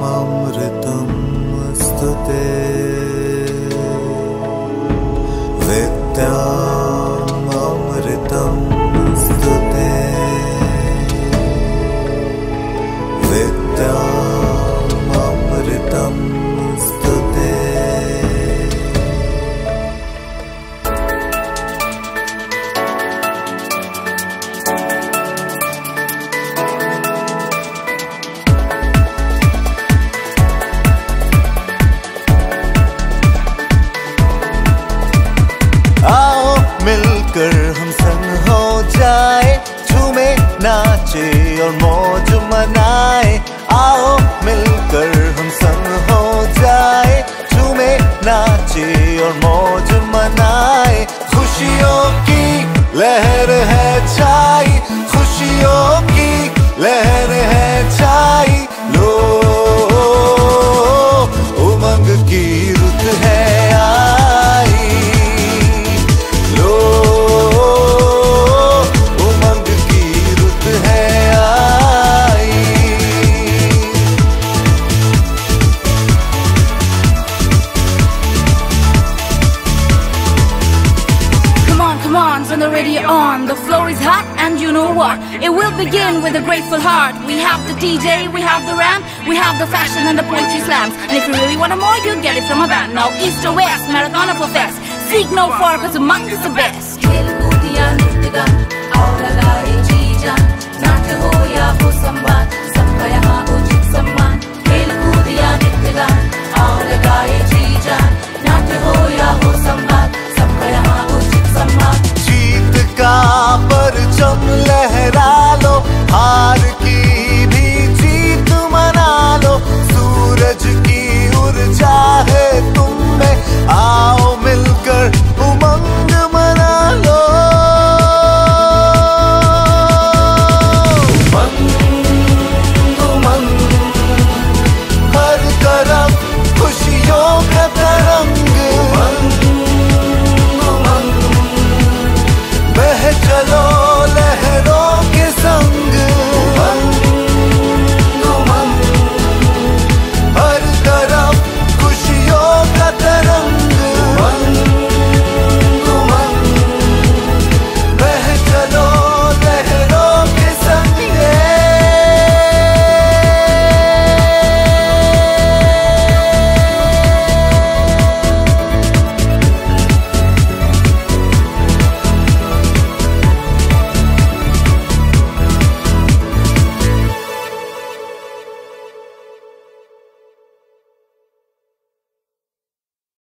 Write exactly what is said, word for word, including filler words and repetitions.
अमृतं स्तुते विद्यामृतं स्तुते विद्यामृतं स्तुते मिलकर हम संग हो जाए, झूमे नाचे और मौज मनाए। आओ मिलकर हम संग हो जाए, झूमे नाचे और मौज मनाए। खुशियों की लहर है छाई, खुशियों की लहर है छाई। लो उमंग की रुत है आई, लो उमंग की रुत है आई। Come on, come on, turn the radio on. The floor is hot and you know what? It will begin with a grateful heart. We have the D J, we have the ramp, we have the fashion and the poetry slams. And if you really want more, you get it from a band. Now east or west, marathon or fest. Seek no far, cause among is the best. खेल कूदिया नृत्य गान, आओ लगाए जी जान, नाट्य हो या हो संवाद, सबका यहाँ